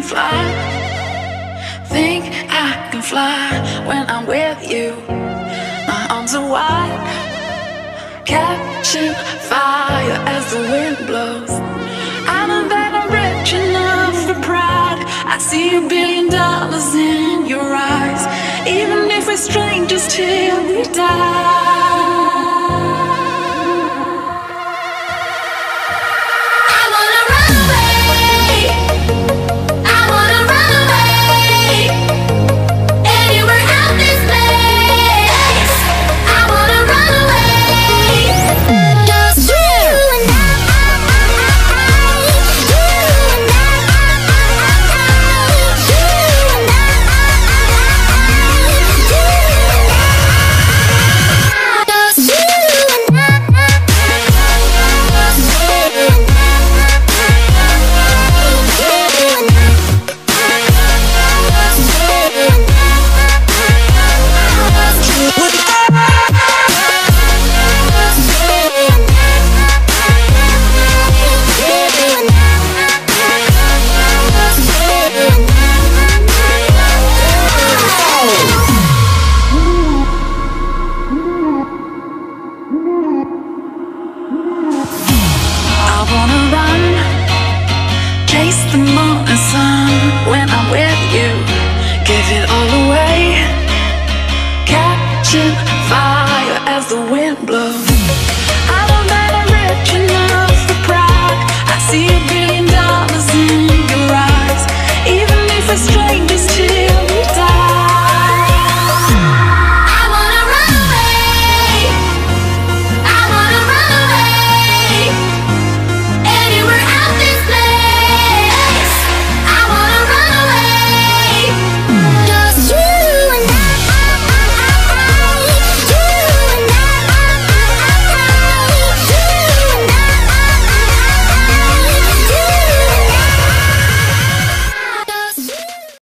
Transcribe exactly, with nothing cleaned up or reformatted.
fly. Think I can fly when I'm with you. My arms are wide, catching fire as the wind blows. I know that I'm rich enough for pride. I see a billion dollars in your eyes, even if we're strangers till we die. The morning sun when I'm with you, give it all away, catching fire as the wind blows.